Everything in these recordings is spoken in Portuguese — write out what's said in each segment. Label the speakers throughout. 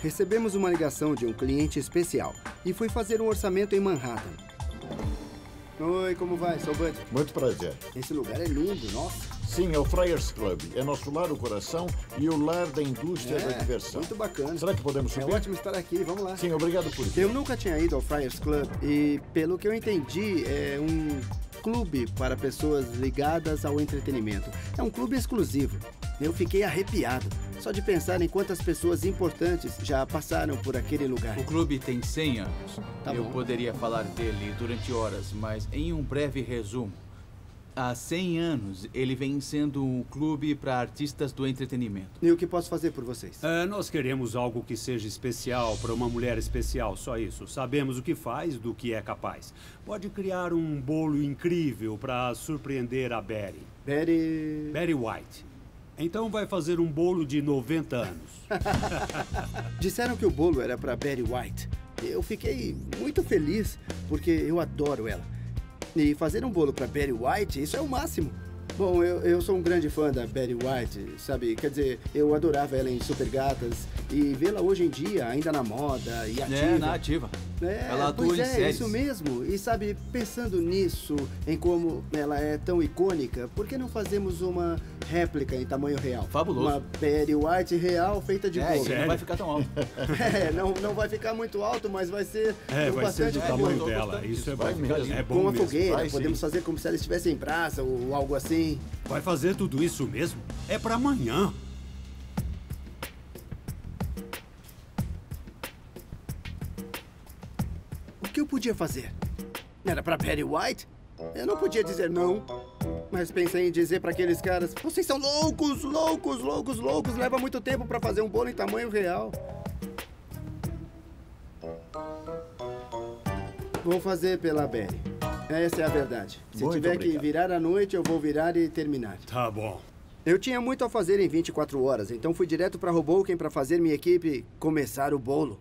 Speaker 1: recebemos uma ligação de um cliente especial e fui fazer um orçamento em Manhattan. Oi, como vai? Sou o Bud.
Speaker 2: Muito prazer.
Speaker 1: Esse lugar é lindo, nossa.
Speaker 2: Sim, é o Friars Club. É nosso lar do coração e o lar da indústria da diversão.
Speaker 1: Muito bacana.
Speaker 2: Será que podemos subir?
Speaker 1: É ótimo estar aqui, vamos lá.
Speaker 2: Sim, obrigado por isso.
Speaker 1: Eu nunca tinha ido ao Friars Club e, pelo que eu entendi, é um clube para pessoas ligadas ao entretenimento. É um clube exclusivo. Eu fiquei arrepiado só de pensar em quantas pessoas importantes já passaram por aquele lugar.
Speaker 3: O clube tem 100 anos.
Speaker 1: Tá
Speaker 3: Eu
Speaker 1: bom.
Speaker 3: poderia falar dele durante horas, mas em um breve resumo. Há 100 anos, ele vem sendo um clube para artistas do entretenimento.
Speaker 1: E o que posso fazer por vocês?
Speaker 4: Nós queremos algo que seja especial para uma mulher especial, só isso. Sabemos o que faz, do que é capaz. Pode criar um bolo incrível para surpreender a Betty. Betty White. Então vai fazer um bolo de 90 anos.
Speaker 1: Disseram que o bolo era para Betty White. Eu fiquei muito feliz, porque eu adoro ela. E fazer um bolo para Betty White, isso é o máximo. Bom, eu sou um grande fã da Betty White, sabe? Quer dizer, eu adorava ela em Super Gatas. E vê-la hoje em dia, ainda na moda e ativa.
Speaker 3: É, na ativa. Ela atua
Speaker 1: pois
Speaker 3: em
Speaker 1: é,
Speaker 3: séries.
Speaker 1: isso mesmo. E sabe, pensando nisso, em como ela é tão icônica, por que não fazemos uma réplica em tamanho real?
Speaker 3: Fabuloso.
Speaker 1: Uma Betty White real feita de bolo.
Speaker 3: Isso não vai ficar tão alto.
Speaker 1: Não vai ficar muito alto, mas vai ser
Speaker 4: Vai ser do tamanho
Speaker 1: bolo.
Speaker 4: dela. Isso é bom.
Speaker 2: mesmo.
Speaker 4: É
Speaker 1: Com
Speaker 4: bom
Speaker 1: uma
Speaker 4: mesmo.
Speaker 1: fogueira,
Speaker 2: Vai,
Speaker 1: podemos
Speaker 2: sim.
Speaker 1: fazer como se ela estivesse em praça ou algo assim.
Speaker 4: Vai fazer tudo isso mesmo? É para amanhã.
Speaker 1: O que eu podia fazer? Era pra Betty White? Eu não podia dizer não. Mas pensei em dizer pra aqueles caras: vocês são loucos, loucos, loucos, loucos. Leva muito tempo pra fazer um bolo em tamanho real. Vou fazer pela Betty. Essa é a verdade. Se
Speaker 2: Muito
Speaker 1: tiver que
Speaker 2: obrigado.
Speaker 1: virar à noite, eu vou virar e terminar.
Speaker 4: Tá bom.
Speaker 1: Eu tinha muito a fazer em 24 horas, então fui direto pra Hoboken pra fazer minha equipe começar o bolo.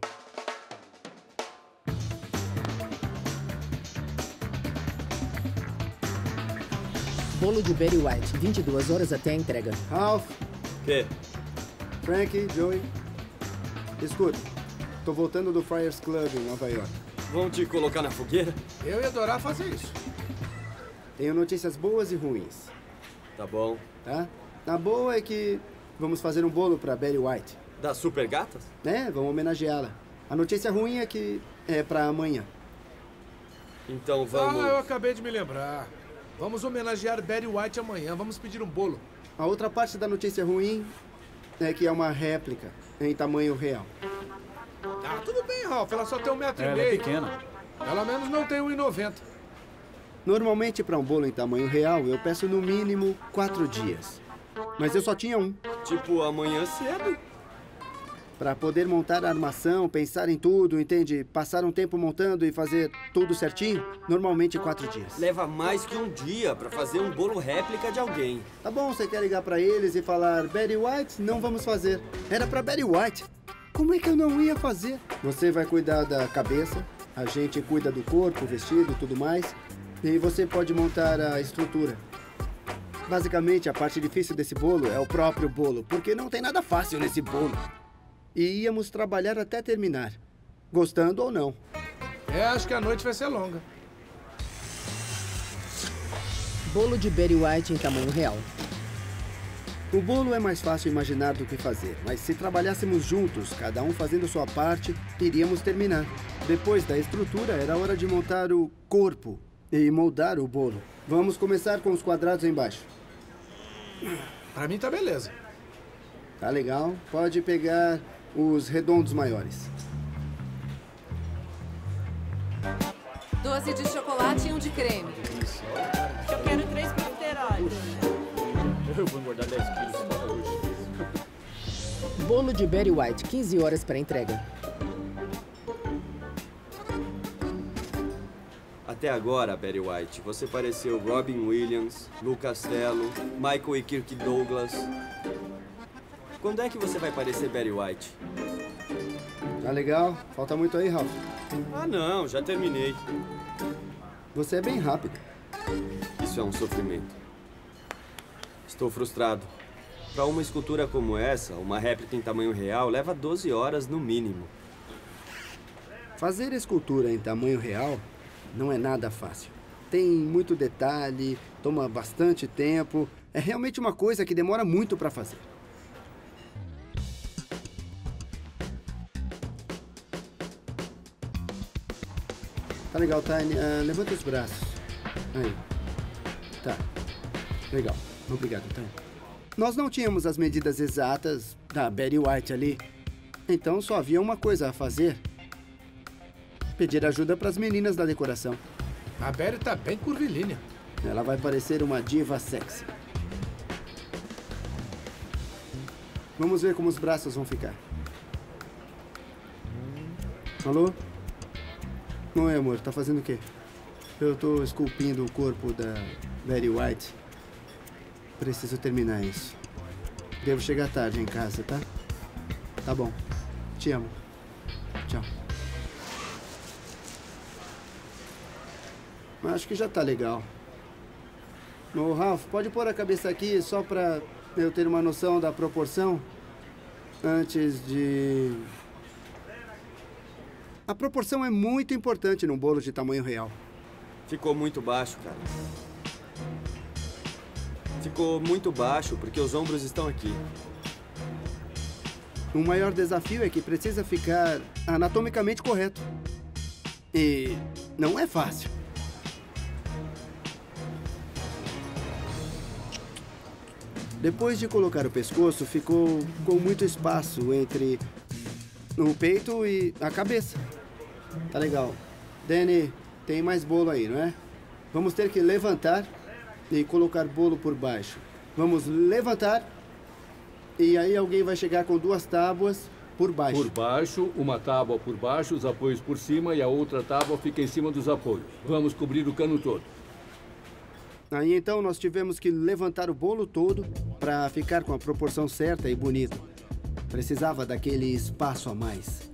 Speaker 5: Bolo de Betty White, 22 horas até a entrega.
Speaker 1: Ralph,
Speaker 6: Quê?
Speaker 1: Frankie, Joey. Escuta, tô voltando do Friars Club em Nova York.
Speaker 6: Vão te colocar na fogueira?
Speaker 7: Eu ia adorar fazer isso.
Speaker 1: Tenho notícias boas e ruins,
Speaker 6: Tá bom.
Speaker 1: tá? A boa é que vamos fazer um bolo pra Betty White.
Speaker 6: Das super gatas?
Speaker 1: Vamos homenageá-la. A notícia ruim é que é pra amanhã.
Speaker 6: Então vamos...
Speaker 7: eu acabei de me lembrar. Vamos homenagear Betty White amanhã. Vamos pedir um bolo.
Speaker 1: A outra parte da notícia ruim é que é uma réplica em tamanho real.
Speaker 7: Ah, tudo bem, Ralph. Ela só tem 1,5 metro.
Speaker 3: Ela é pequena.
Speaker 7: Pelo menos não tem 1,90.
Speaker 1: Normalmente, para um bolo em tamanho real, eu peço no mínimo 4 dias. Mas eu só tinha um.
Speaker 6: Tipo, amanhã cedo.
Speaker 1: Para poder montar a armação, pensar em tudo, entende? Passar um tempo montando e fazer tudo certinho, normalmente 4 dias.
Speaker 6: Leva mais que um dia pra fazer um bolo réplica de alguém.
Speaker 1: Tá bom, você quer ligar para eles e falar: Betty White, não vamos fazer. Era para Betty White. Como é que eu não ia fazer? Você vai cuidar da cabeça, a gente cuida do corpo, vestido, tudo mais. E você pode montar a estrutura. Basicamente, a parte difícil desse bolo é o próprio bolo, porque não tem nada fácil nesse bolo. E íamos trabalhar até terminar, gostando ou não.
Speaker 7: Acho que a noite vai ser longa.
Speaker 5: Bolo de Betty White em tamanho real.
Speaker 1: O bolo é mais fácil imaginar do que fazer, mas se trabalhássemos juntos, cada um fazendo sua parte, iríamos terminar. Depois da estrutura, era hora de montar o corpo e moldar o bolo. Vamos começar com os quadrados embaixo.
Speaker 7: Pra mim tá beleza.
Speaker 1: Tá legal. Pode pegar os redondos maiores.
Speaker 8: 12 de chocolate e um de creme.
Speaker 9: Eu quero 3 profiteroles.
Speaker 3: Eu vou engordar 10 quilos só hoje.
Speaker 5: Bolo de Betty White, 15 horas para entrega.
Speaker 6: Até agora, Betty White, você pareceu Robin Williams, Lou Costello, Michael e Kirk Douglas. Quando é que você vai parecer Betty White?
Speaker 1: Tá legal. Falta muito aí, Ralph.
Speaker 6: Ah, não, já terminei.
Speaker 1: Você é bem rápido.
Speaker 6: Isso é um sofrimento. Estou frustrado. Para uma escultura como essa, uma réplica em tamanho real leva 12 horas no mínimo.
Speaker 1: Fazer escultura em tamanho real não é nada fácil. Tem muito detalhe, toma bastante tempo. É realmente uma coisa que demora muito para fazer. Tá legal, Tiny. Levanta os braços. Aí. Tá. Legal. Obrigado, Tiny. Nós não tínhamos as medidas exatas da Betty White ali. Então só havia uma coisa a fazer. Pedir ajuda para as meninas da decoração.
Speaker 7: A Betty tá bem curvilínea.
Speaker 1: Ela vai parecer uma diva sexy. Vamos ver como os braços vão ficar. Alô? Oi, amor. Tá fazendo o quê? Eu tô esculpindo o corpo da Betty White. Preciso terminar isso. Devo chegar tarde em casa, tá? Tá bom. Te amo. Tchau. Acho que já tá legal. Ô, Ralph, pode pôr a cabeça aqui só pra eu ter uma noção da proporção antes de... A proporção é muito importante num bolo de tamanho real.
Speaker 6: Ficou muito baixo, cara. Ficou muito baixo porque os ombros estão aqui.
Speaker 1: O maior desafio é que precisa ficar anatomicamente correto. E não é fácil. Depois de colocar o pescoço, ficou com muito espaço entre o peito e a cabeça. Tá legal. Danny, tem mais bolo aí, não é? Vamos ter que levantar e colocar bolo por baixo. Vamos levantar e aí alguém vai chegar com 2 tábuas por baixo.
Speaker 8: Por baixo, uma tábua por baixo, os apoios por cima e a outra tábua fica em cima dos apoios. Vamos cobrir o cano todo.
Speaker 1: Aí então nós tivemos que levantar o bolo todo para ficar com a proporção certa e bonita. Precisava daquele espaço a mais.